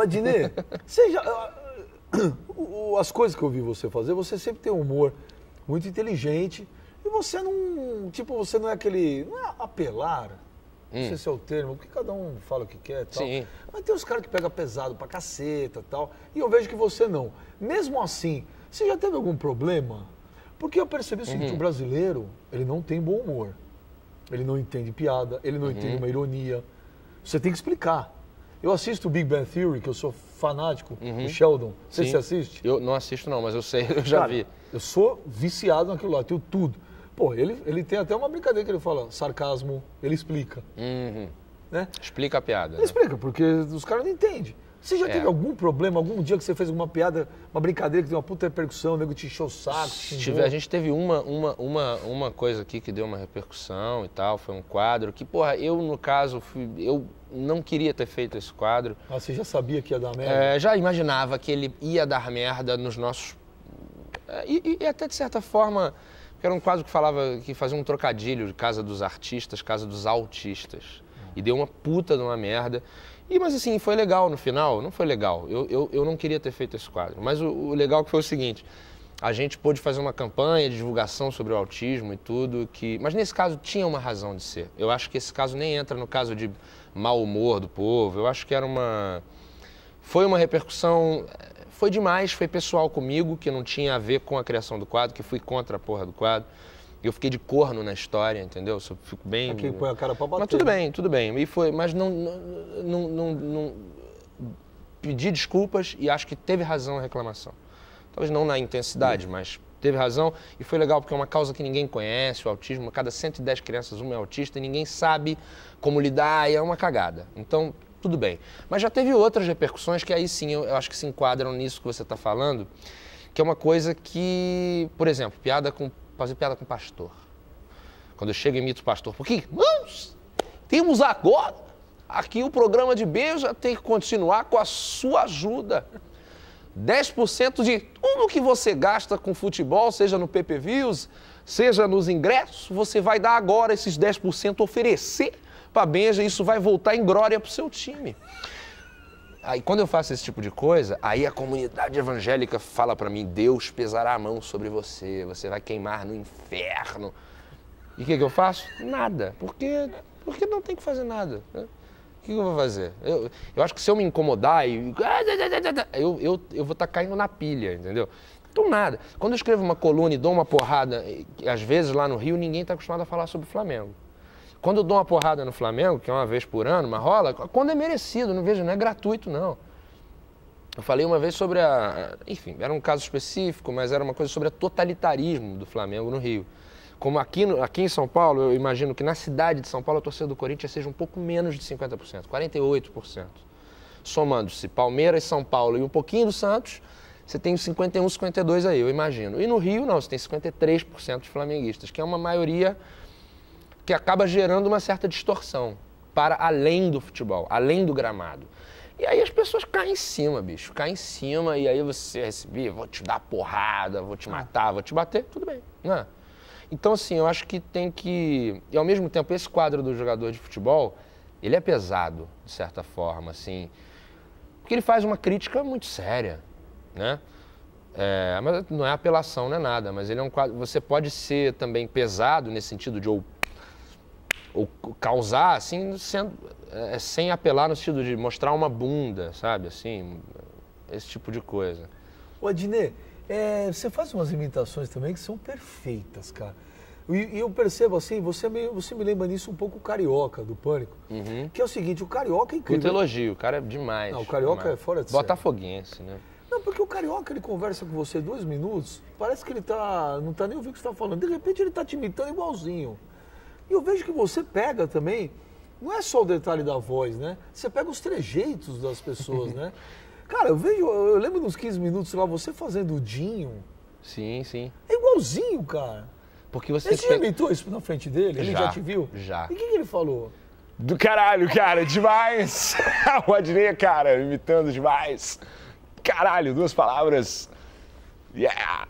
Adnet, você já... as coisas que eu vi você fazer, você sempre tem um humor muito inteligente e você não, tipo, você não é aquele, não é apelar, não sei se é o termo, porque cada um fala o que quer e tal. Sim. Mas tem os caras que pegam pesado pra caceta e tal, e eu vejo que você não. Mesmo assim, você já teve algum problema? Porque eu percebi o seguinte, o brasileiro, ele não tem bom humor. Ele não entende piada, ele não entende uma ironia. Você tem que explicar. Eu assisto o Big Bang Theory, que eu sou fanático, o Sheldon. Você se assiste? Eu não assisto não, mas eu sei, eu já vi. Eu sou viciado naquilo lá, tenho tudo. Pô, ele tem até uma brincadeira que ele fala, sarcasmo, ele explica. Né? Explica a piada. Ele explica, porque os caras não entendem. Você já teve algum problema, algum dia que você fez alguma piada, uma brincadeira que deu uma puta repercussão, o nego te encheu o saco? A gente teve uma coisa aqui que deu uma repercussão e tal, foi um quadro que, porra, eu no caso, eu não queria ter feito esse quadro. Ah, você já sabia que ia dar merda? Já imaginava que ele ia dar merda nos nossos... E até de certa forma, era um quadro que fazia um trocadilho de casa dos artistas, casa dos autistas. E deu uma puta de uma merda. Mas assim, foi legal no final? Não foi legal. Eu não queria ter feito esse quadro. Mas o legal que foi o seguinte, a gente pôde fazer uma campanha de divulgação sobre o autismo e tudo, mas nesse caso tinha uma razão de ser. Eu acho que esse caso nem entra no caso de mau humor do povo. Eu acho que foi uma repercussão, foi demais, foi pessoal comigo, que não tinha a ver com a criação do quadro, que fui contra a porra do quadro. Eu fiquei de corno na história, entendeu? Eu fico bem... Aqui põe a cara pra bater. Mas tudo bem. Mas não pedi desculpas e acho que teve razão a reclamação. Talvez não na intensidade, mas teve razão. E foi legal porque é uma causa que ninguém conhece, o autismo. A cada 110 crianças, uma é autista e ninguém sabe como lidar e é uma cagada. Então, tudo bem. Mas já teve outras repercussões que aí sim eu acho que se enquadram nisso que você está falando, que é uma coisa que, por exemplo, fazer piada com pastor. Quando eu chego e imito o pastor, porque, irmãos, temos agora, aqui o programa de Beija tem que continuar com a sua ajuda. 10% de tudo que você gasta com futebol, seja no PPViews, seja nos ingressos, você vai dar agora esses 10% oferecer para a Beija e isso vai voltar em glória para o seu time. Aí quando eu faço esse tipo de coisa, aí a comunidade evangélica fala pra mim, Deus pesará a mão sobre você, você vai queimar no inferno. E o que eu faço? Nada, porque não tem que fazer nada. Né? O que eu vou fazer? Eu acho que se eu me incomodar, eu vou estar caindo na pilha, entendeu? Então nada. Quando eu escrevo uma coluna e dou uma porrada, às vezes lá no Rio ninguém está acostumado a falar sobre o Flamengo. Quando eu dou uma porrada no Flamengo, que é uma vez por ano, mas rola, quando é merecido, não é gratuito, não. Eu falei uma vez sobre enfim, era um caso específico, mas era uma coisa sobre o totalitarismo do Flamengo no Rio. Como aqui em São Paulo, eu imagino que na cidade de São Paulo a torcida do Corinthians seja um pouco menos de 50%, 48%. Somando-se Palmeiras, São Paulo e um pouquinho do Santos, você tem 51, 52 aí, eu imagino. E no Rio, não, você tem 53% de flamenguistas, que é uma maioria que acaba gerando uma certa distorção para além do futebol, além do gramado. E aí as pessoas caem em cima, bicho, caem em cima e aí você recebe, vou te dar porrada, vou te matar, vou te bater, tudo bem, né? Então assim, eu acho que tem que... E ao mesmo tempo, esse quadro do jogador de futebol, ele é pesado, de certa forma, assim, porque ele faz uma crítica muito séria, né? Mas não é apelação, não é nada, mas ele é um quadro... Você pode ser também pesado nesse sentido de ou causar, assim, sem apelar no sentido de mostrar uma bunda, sabe, assim, esse tipo de coisa. Ô, Adnet, você faz umas imitações também que são perfeitas, cara. E eu percebo, assim, você me lembra nisso um pouco o Carioca, do Pânico, que é o seguinte, o Carioca é incrível. Muito elogio, o cara é demais. Não, o Carioca demais. É fora de série. Botafoguense, né? Não, porque o Carioca, ele conversa com você 2 minutos, parece que ele não tá nem ouvindo o que você tá falando, de repente ele tá te imitando igualzinho. E eu vejo que você pega também, não é só o detalhe da voz, né? Você pega os trejeitos das pessoas, né? Cara, eu lembro nos 15 minutos lá, você fazendo o Dinho. Sim, sim. É igualzinho, cara. Porque você já imitou isso na frente dele? Ele já te viu? Já. E o que ele falou? Do caralho, cara, demais. O Adnet, cara, imitando demais. Caralho, 2 palavras. Yeah.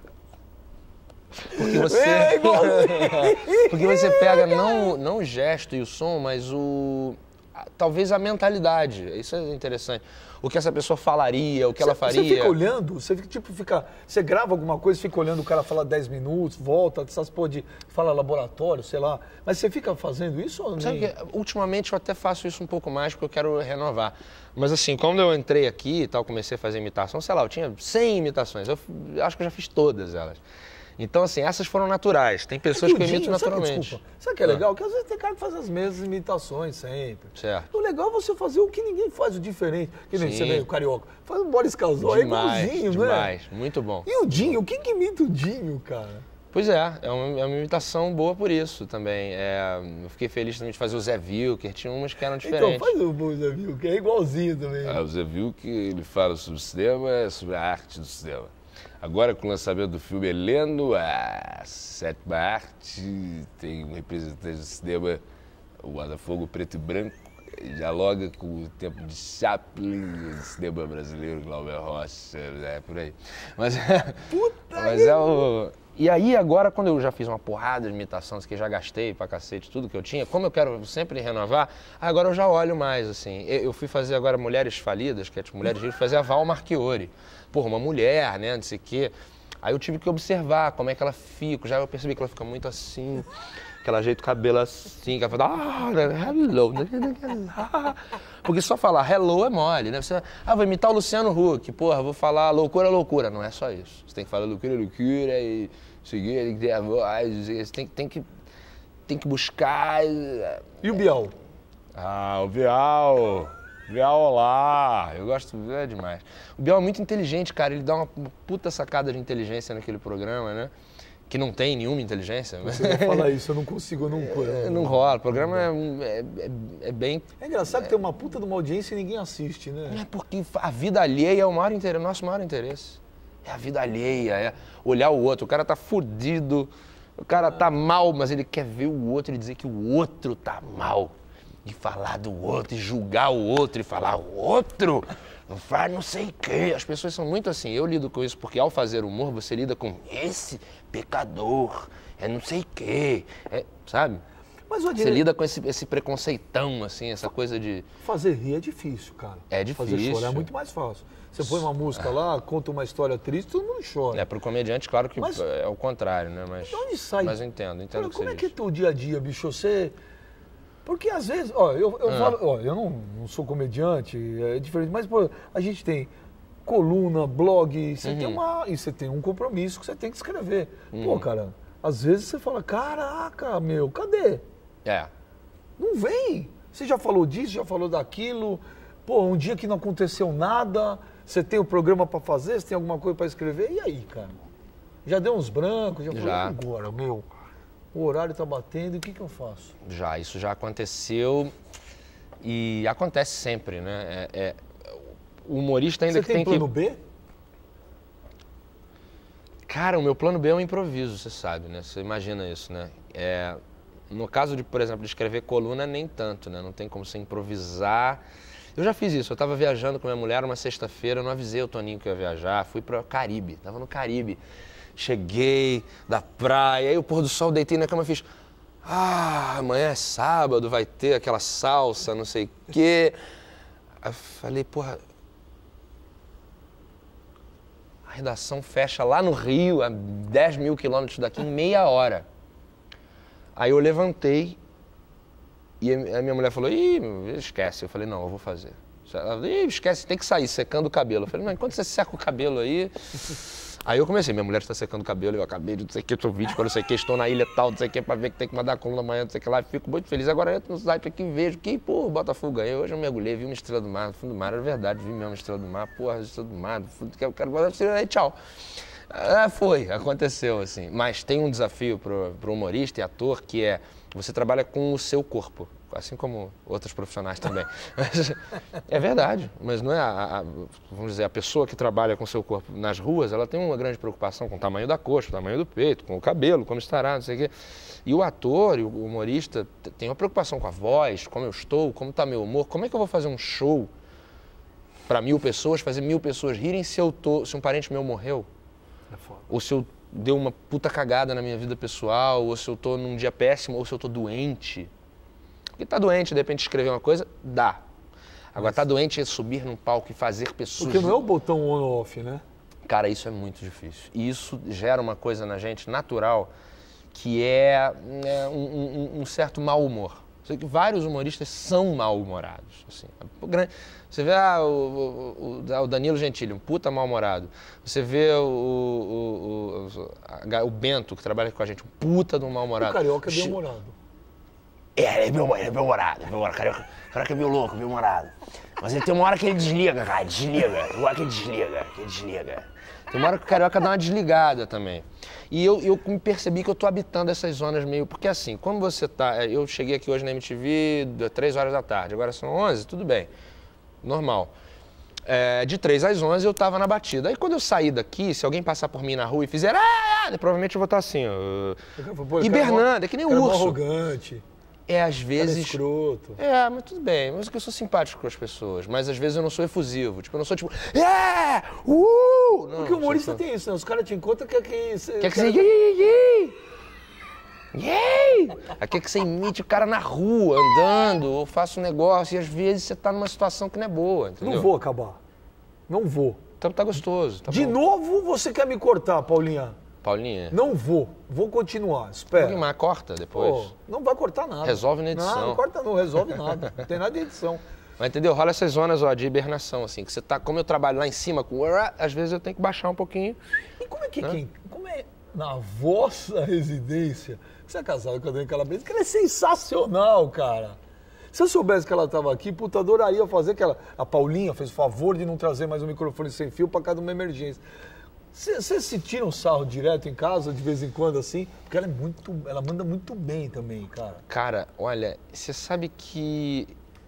Porque você pega não o gesto e o som, mas talvez a mentalidade, isso é interessante. O que essa pessoa falaria, o que ela faria. Você fica olhando, você grava alguma coisa, fica olhando o cara falar 10 minutos, volta, fala laboratório, sei lá. Mas você fica fazendo isso ou não? Sabe que, ultimamente eu até faço isso um pouco mais porque eu quero renovar. Mas assim, quando eu entrei aqui e tal, comecei a fazer imitação, sei lá, eu tinha 100 imitações, eu acho que eu já fiz todas elas. Então, assim, essas foram naturais. Tem pessoas que eu imito naturalmente. Sabe o que é legal? Que às vezes tem cara que faz as mesmas imitações sempre. Certo. O legal é você fazer o que ninguém faz, o diferente. Que nem Sim. você vê o Carioca. Faz um Boris Casoy, é igualzinho, né? Demais, muito bom. E o Dinho? Quem que imita o Dinho, cara? Pois é uma imitação boa por isso também. Eu fiquei feliz também de fazer o Zé Vilker, tinha umas que eram diferentes. Então, faz o Zé Vilker, é igualzinho também. O Zé Vilker, ele fala sobre o cinema, sobre a arte do cinema. Agora, com o lançamento do filme Heleno, a sétima arte, tem um representante do cinema, o Botafogo preto e branco, dialoga com o tempo de Chaplin, o cinema brasileiro, Glauber Rocha, por aí. Mas é o... E aí, agora, quando eu já fiz uma porrada de imitações que já gastei pra cacete tudo que eu tinha, como eu quero sempre renovar, agora eu já olho mais, assim. Eu fui fazer agora Mulheres Falidas, que é tipo Mulheres Ricas, fazer a Val Marchiori. Porra, uma mulher, né, não sei o quê. Aí eu tive que observar como é que ela fica. Já eu percebi que ela fica muito assim, que ela ajeita o cabelo assim, que ela fala, hello. Porque só falar hello é mole, né? Você, vou imitar o Luciano Huck, porra, vou falar loucura, loucura. Não é só isso. Você tem que falar loucura, loucura e seguir, tem que ter a voz, você tem que buscar. E o Bial? O Bial. Bial, olá! Eu gosto, é demais. O Bial é muito inteligente, cara, ele dá uma puta sacada de inteligência naquele programa, né? Que não tem nenhuma inteligência. Você vai falar isso, eu não consigo, não rola, o programa é bem... É engraçado que tem uma puta de uma audiência e ninguém assiste, né? É porque a vida alheia é o nosso maior interesse. É a vida alheia, é olhar o outro. O cara tá fudido, o cara tá mal, mas ele quer ver o outro e dizer que o outro tá mal. E falar do outro, e julgar o outro, e falar o outro, não faz não sei o quê. As pessoas são muito assim, eu lido com isso, porque ao fazer humor, você lida com esse pecador, é não sei o quê, sabe? Mas você lida com esse preconceitão, assim, essa coisa de... Fazer rir é difícil, cara. É difícil. Fazer chorar é muito mais fácil. Você põe uma música lá, conta uma história triste, todo mundo chora. Pro comediante, claro que é o contrário, né? Mas, de onde sai? Mas eu entendo Cara, o que como você é que é diz. teu dia a dia, bicho? Porque às vezes, eu falo, eu não sou comediante, é diferente, mas pô, a gente tem coluna, blog, você tem um compromisso que você tem que escrever. Pô, cara, às vezes você fala, caraca, meu, cadê? Não vem. Você já falou disso, já falou daquilo, pô, um dia que não aconteceu nada, você tem o programa pra fazer, você tem alguma coisa pra escrever, e aí, cara? Já deu uns brancos, já falou, agora, meu... O horário tá batendo, e o que eu faço? Isso já aconteceu e acontece sempre, né? O humorista ainda Você tem plano B? Cara, o meu plano B é um improviso, você sabe, né? Você imagina isso, né? No caso de, por exemplo, de escrever coluna, nem tanto, né? Não tem como você improvisar. Eu já fiz isso, eu tava viajando com minha mulher uma sexta-feira, eu não avisei o Toninho que eu ia viajar, fui para o Caribe, tava no Caribe. Cheguei da praia, aí o pôr do sol, deitei na cama e fiz... amanhã é sábado, vai ter aquela salsa, não sei o quê. Aí eu falei, porra... A redação fecha lá no Rio, a 10 mil quilômetros daqui, em meia hora. Aí eu levantei e a minha mulher falou, esquece. Eu falei, não, eu vou fazer. Ela falou, esquece, tem que sair secando o cabelo. Eu falei, não, enquanto você seca o cabelo aí... Aí eu comecei, minha mulher está secando o cabelo, eu acabei de não sei o que, estou vídeo, não sei o que, estou na ilha tal, não sei o que, para ver que tem que mandar a coluna amanhã, não sei o que lá, fico muito feliz. Agora eu entro no site aqui e vejo que, porra, o Botafogo ganhou. Hoje eu mergulhei, vi uma estrela do mar, no fundo do mar, era verdade, vi mesmo uma estrela do mar, porra, estrela do mar, eu quero aí, tchau. Aconteceu assim. Mas tem um desafio pro humorista e ator, que é, você trabalha com o seu corpo. Assim como outros profissionais também. Mas, é verdade, mas não é vamos dizer, a pessoa que trabalha com o seu corpo nas ruas, ela tem uma grande preocupação com o tamanho da coxa, o tamanho do peito, com o cabelo, como estará, não sei o quê. E o ator e o humorista tem uma preocupação com a voz, como eu estou, como está meu humor, como é que eu vou fazer um show para 1000 pessoas, fazer 1000 pessoas rirem se um parente meu morreu? Ou se eu dei uma puta cagada na minha vida pessoal, ou se eu estou num dia péssimo, ou se eu estou doente. Porque tá doente, de repente escrever uma coisa, dá. Agora, tá doente é subir num palco e fazer pessoas... Porque não é o botão on ou off, né? Cara, isso é muito difícil. E isso gera uma coisa na gente natural, que é um certo mau humor. Sei que vários humoristas são mal-humorados. Assim. Você vê o Danilo Gentili, um puta mal-humorado. Você vê o Bento, que trabalha com a gente, um puta de um mal-humorado. O Carioca é bem-humorado. Ele é bem-humorado. Carioca é meio louco, bem-humorado. Mas ele tem uma hora que ele desliga, cara, Igual que ele desliga. Tem uma hora que o Carioca dá uma desligada também. E eu me percebi que eu tô habitando essas zonas meio... Porque assim, quando você tá... Eu cheguei aqui hoje na MTV 3 horas da tarde, agora são 11, tudo bem. Normal. De 3 às 11 eu tava na batida. Aí quando eu sair daqui, se alguém passar por mim na rua e fizer... provavelmente eu vou estar assim, ó, hibernando, é que nem um urso. Arrogante. Às vezes... Escroto. Mas tudo bem. Mas eu sou simpático com as pessoas. Mas às vezes eu não sou efusivo. Tipo, eu não sou tipo... Não, porque o humorista tem isso, né? Os caras te encontram que... Quer que você... Quer que você imite o cara na rua, andando, ou faça um negócio. E às vezes você tá numa situação que não é boa, entendeu? Não vou acabar. Não vou. Então tá gostoso. Tá de bom. novo você quer me cortar, Paulinha? Paulinha? Não vou. Vou continuar. Espera. Mas corta depois. Pô, não vai cortar nada. Resolve na edição. Não corta não, resolve nada. Não tem nada de edição. Mas entendeu? Rola essas zonas de hibernação, assim, que você tá, como eu trabalho lá em cima, às vezes eu tenho que baixar um pouquinho. E como é que como é na vossa residência? Você é casado com a Dani Calabresa, que ela é sensacional, cara. Se eu soubesse que ela estava aqui, puta, adoraria fazer aquela... A Paulinha fez o favor de não trazer mais um microfone sem fio para cada uma emergência. Você se tira um sarro direto em casa, de vez em quando, assim? Porque ela manda muito bem também, cara. Cara, olha, você sabe que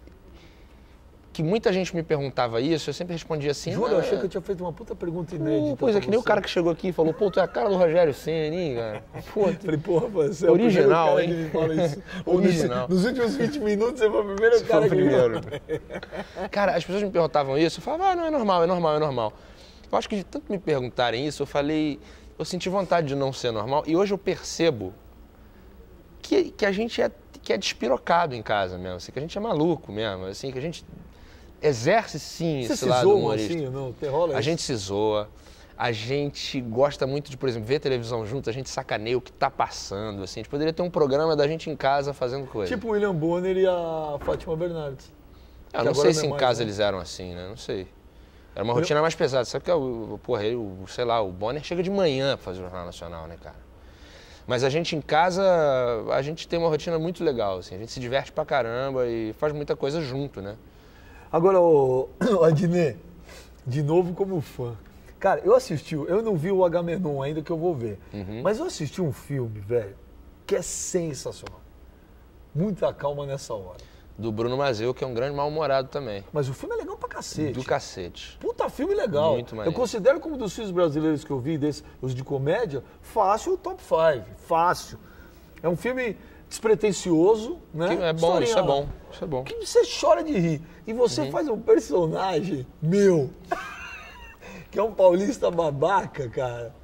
muita gente me perguntava isso, eu sempre respondia assim... Juro, eu achei que eu tinha feito uma puta pergunta inédita. Pois é, que nem o cara que chegou aqui e falou, pô, tu é a cara do Rogério Ceni, hein, cara? Pô, falei, porra, você é original, o hein? Que me fala isso. Original. Nos últimos 20 minutos, você foi o primeiro cara que me falou. Cara, as pessoas me perguntavam isso, eu falava, não, é normal. Eu acho que de tanto me perguntarem isso, eu senti vontade de não ser normal. E hoje eu percebo que a gente é despirocado em casa mesmo, assim, que a gente é maluco mesmo, assim, que a gente exerce sim esse lado humorista. Assim, não? Rola a gente se zoa, a gente gosta muito de, por exemplo, ver televisão junto, a gente sacaneia o que tá passando, assim. A gente poderia ter um programa da gente em casa fazendo coisa. Tipo o William Bonner e a Fátima Bernardes. Eu não sei se em casa eles eram assim, né? Não sei. Era uma rotina mais pesada. Sabe que, sei lá, o Bonner chega de manhã pra fazer o Jornal Nacional, né, cara? Mas a gente em casa, a gente tem uma rotina muito legal, assim. A gente se diverte pra caramba e faz muita coisa junto, né? Agora, Adnet, de novo como fã. Cara, eu não vi o Agamenon ainda, que eu vou ver. Mas eu assisti um filme, velho, que é sensacional. Muita calma nessa hora. Do Bruno Mazeu, que é um grande mal-humorado também. Mas o filme é legal pra cacete. Do cacete. Puta filme legal. Muito maneiro. Eu considero como dos filmes brasileiros que eu vi, os de comédia, fácil o top 5. Fácil. É um filme despretensioso, né? É bom, isso é bom. Isso é bom. Que você chora de rir. E você faz um personagem que é um paulista babaca, cara.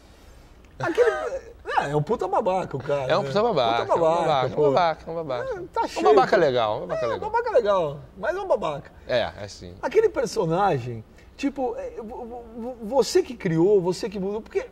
É um puta babaca o cara. É um puta babaca. Puta babaca, é um babaca. Tá cheio. Um babaca legal. Um babaca legal, mas é um babaca. É sim. Aquele personagem, tipo, você que criou, você que mudou, porque...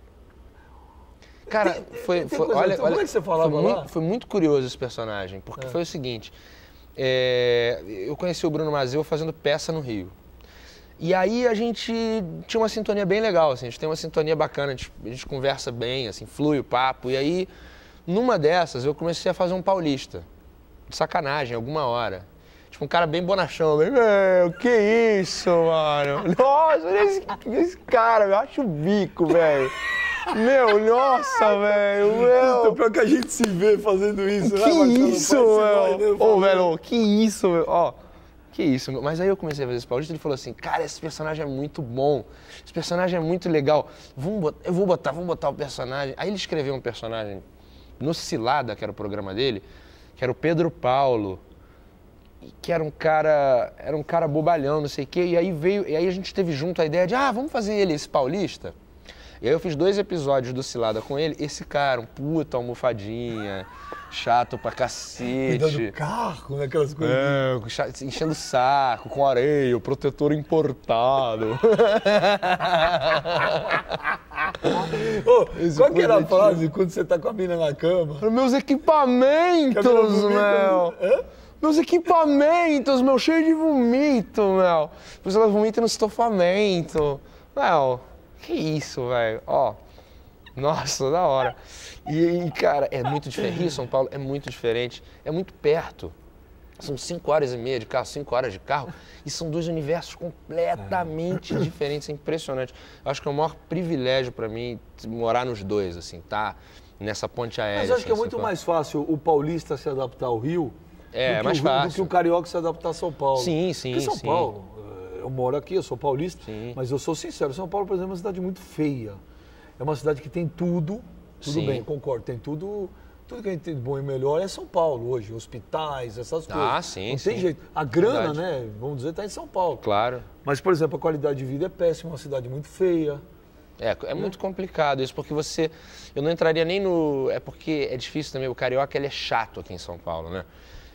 Cara, olha, como é que você falava lá? Foi muito curioso esse personagem, porque foi o seguinte, eu conheci o Bruno Mazeu fazendo peça no Rio. E aí a gente tinha uma sintonia bem legal, assim, a gente tem uma sintonia bacana, a gente conversa bem, assim, flui o papo. E aí, numa dessas, eu comecei a fazer um paulista, de sacanagem, alguma hora. Tipo, um cara bem bonachão, bem, meu, que isso, mano? Nossa, olha esse cara, eu acho o bico, velho. Meu, nossa, velho, Então, pior que a gente se vê fazendo isso, né, Marcelo? Que isso, velho? Ô, velho, que isso, velho? Ó, que isso, mas aí eu comecei a fazer esse paulista e ele falou assim, cara, esse personagem é muito bom, esse personagem é muito legal, eu vou botar o personagem. Aí ele escreveu um personagem no Cilada, que era o programa dele, que era o Pedro Paulo, que era um cara bobalhão, não sei o quê, e aí a gente teve junto a ideia de, vamos fazer ele esse paulista, E aí eu fiz 2 episódios do Cilada com ele. Esse cara, um puta almofadinha, chato pra cacete. Cuidando do carro, né? Aquelas coisas. Enchendo o saco, com areia, o protetor importado. Qual que era a frase quando você tá com a mina na cama? Meus equipamentos, meu! Meus equipamentos, meu, cheio de vomito, meu. Depois ela vomita no estofamento. Meu, que isso, velho? Ó, nossa, da hora. E, cara, é muito diferente. Rio, São Paulo é muito diferente. É muito perto. São 5 horas e meia de carro, 5 horas de carro. E são 2 universos completamente diferentes. É impressionante. Eu acho que é o maior privilégio pra mim morar nos dois, assim, tá? Nessa ponte aérea. Mas eu acho assim, que é muito mais fácil o paulista se adaptar ao Rio mais fácil do que o carioca se adaptar a São Paulo. Sim, sim, Porque São Paulo, eu moro aqui, eu sou paulista, Sim. mas eu sou sincero, São Paulo, por exemplo, é uma cidade muito feia. É uma cidade que tem tudo Sim. bem, concordo, tem tudo que a gente tem de bom e melhor é São Paulo hoje, hospitais, essas coisas. Sim, não sim. tem jeito. A grana, Verdade. né, vamos dizer, está em São Paulo. Claro. Mas, por exemplo, a qualidade de vida é péssima, uma cidade muito feia. É muito complicado isso, porque eu não entraria nem no... É porque é difícil também, o carioca ele é chato aqui em São Paulo, né?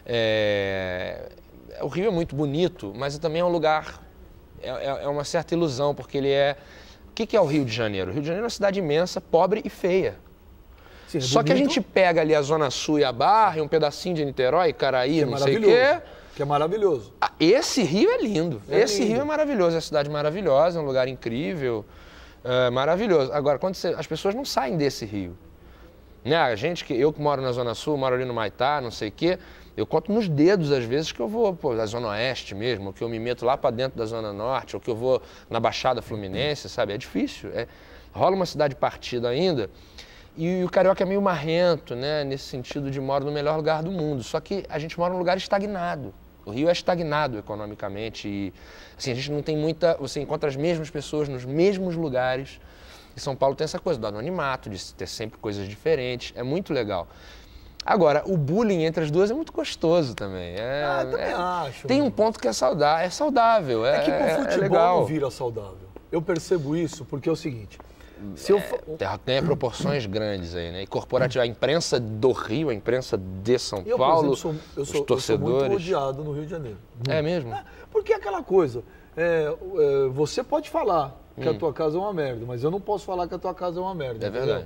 O Rio é muito bonito, mas também é um lugar... É uma certa ilusão, porque ele é... O que é o Rio de Janeiro? O Rio de Janeiro é uma cidade imensa, pobre e feia. Sim, é Só que a bonito, gente pega ali a Zona Sul e a Barra, e um pedacinho de Niterói, Caraí, não sei o maravilhoso, quê... que é maravilhoso. Esse rio é lindo. Esse lindo. rio é maravilhoso. É uma cidade maravilhosa, é um lugar incrível, maravilhoso. Agora, as pessoas não saem desse rio. Né? Eu que moro na Zona Sul, moro ali no Maitá, não sei o quê, eu conto nos dedos às vezes que eu vou da Zona Oeste mesmo, ou que eu me meto lá para dentro da Zona Norte, ou que eu vou na Baixada Fluminense, sabe? É difícil. Rola uma cidade partida ainda. E o carioca é meio marrento, né? Nesse sentido de mora no melhor lugar do mundo. Só que a gente mora num lugar estagnado. O Rio é estagnado economicamente e assim, a gente não tem muita... Você encontra as mesmas pessoas nos mesmos lugares. E São Paulo tem essa coisa do anonimato, de ter sempre coisas diferentes. É muito legal. Agora, o bullying entre as duas é muito gostoso também. Eu também acho. Tem um ponto que é saudável. É que pro futebol legal. não vira saudável. Eu percebo isso porque é o seguinte... Se eu Tem proporções grandes aí, né? E corporativa, a imprensa do Rio, a imprensa de São por Paulo, exemplo, os eu torcedores... sou muito odiado no Rio de Janeiro. É mesmo? Porque é aquela coisa, você pode falar que a tua casa é uma merda, mas eu não posso falar que a tua casa é uma merda. É verdade.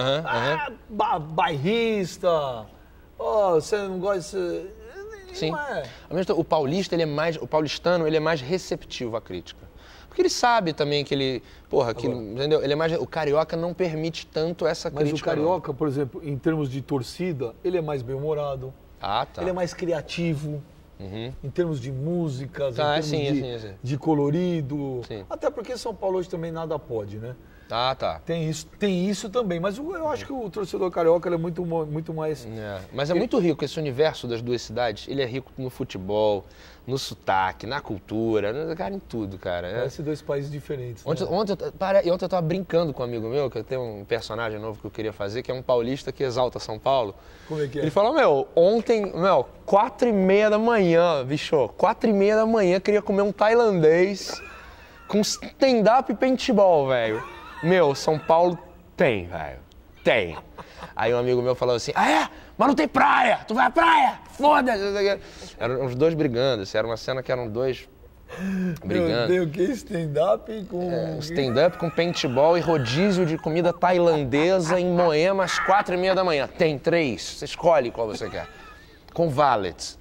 Bairrista, você não gosta... Sim. Não é. O paulistano, ele é mais receptivo à crítica. Porque ele sabe também que ele, entendeu? Ele é mais, o carioca não permite tanto essa crítica. Mas o carioca, por exemplo, em termos de torcida, ele é mais bem-humorado. Ah, tá. Ele é mais criativo. Em termos de músicas, em termos de colorido. Sim. Até porque São Paulo hoje também nada pode, né? Ah, tá. Tem isso também. Mas eu acho que o torcedor carioca ele é muito mais... Mas é muito rico esse universo das duas cidades. Ele é rico no futebol, no sotaque, na cultura, cara, em tudo, cara. Parece 2 países diferentes. Ontem eu tava brincando com um amigo meu, que eu tenho um personagem novo que eu queria fazer, que é um paulista que exalta São Paulo. Como é que é? Ele falou, ontem, 4h30 da manhã, bicho, 4h30 da manhã, queria comer um tailandês com stand-up e paintball, velho. São Paulo tem, velho. Tem. Aí um amigo meu falou assim, mas não tem praia, tu vai à praia, foda-se. Eram os dois brigando, era uma cena que eram dois brigando. Tem o que? Stand-up com... Stand-up com paintball e rodízio de comida tailandesa em Moema às 4h30 da manhã. Tem 3, você escolhe qual você quer. Com valet.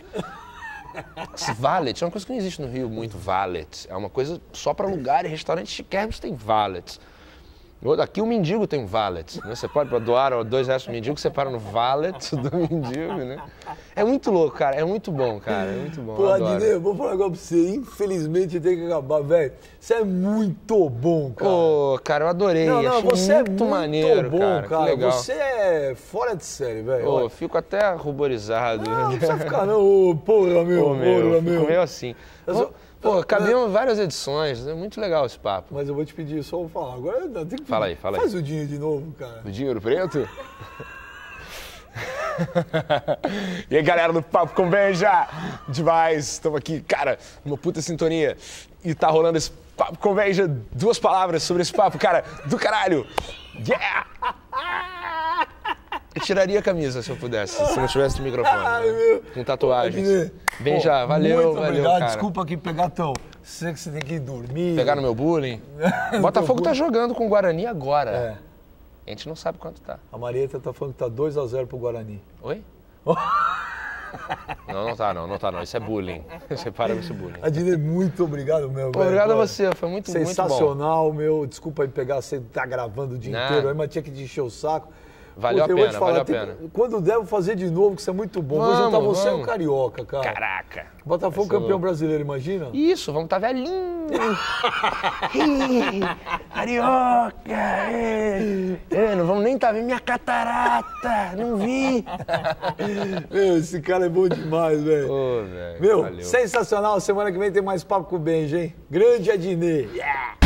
Esse valet é uma coisa que não existe no Rio muito, valet. É uma coisa só para lugares, restaurantes chiquérrimos tem valet. Aqui o mendigo tem um valet, né? Você pode doar R$2 pro mendigo, você para no valet do mendigo, né? É muito louco, cara, é muito bom, cara, é muito bom. Pô, Adnê, eu vou falar um negócio pra você, infelizmente tem que acabar, velho. Você é muito bom, cara. Pô, cara, eu adorei, achei você muito maneiro, bom, cara. Que legal. Você é fora de série, velho. Pô, eu fico até ruborizado. Não precisa ficar não, porra, meu. Eu fico meio assim. Pô, cabemos várias edições, é muito legal esse papo. Mas eu vou te pedir só falar. Agora tem que... Fala aí. Faz o Dinho de novo, cara. O Dinheiro Preto? E aí, galera do Papo com Benja, demais, estamos aqui, cara, uma puta sintonia. E tá rolando esse Papo com Benja, 2 palavras sobre esse papo, cara, do caralho. Yeah! Eu tiraria a camisa se eu pudesse, se não tivesse o microfone. Com tatuagens. Benja, valeu, muito valeu, obrigado. cara. Desculpa aqui pegar tão... Sei que você tem que ir dormir. Pegar no meu bullying. Botafogo tá jogando com o Guarani agora. A gente não sabe quanto tá. A Marieta tá falando que tá 2-0 pro Guarani. Oi? Não tá não. Isso é bullying. Você para com esse bullying. Adnê, muito obrigado, meu. Pô, obrigado a você, foi muito bom. Sensacional, meu. Desculpa aí pegar, você tá gravando o dia inteiro aí, mas tinha que te encher o saco. Valeu a pena, valeu a pena. Quando der, vou fazer de novo, que isso é muito bom. Vou juntar você e o Carioca, cara. Caraca. Botafogo campeão brasileiro, imagina? Isso, vamos estar velhinho. Carioca. Não vamos nem estar vendo minha catarata. Não vi. Meu, esse cara é bom demais, velho. Ô, velho. Meu, valeu. Sensacional. Semana que vem tem mais papo com o Benja, hein? Grande Adnê. Yeah!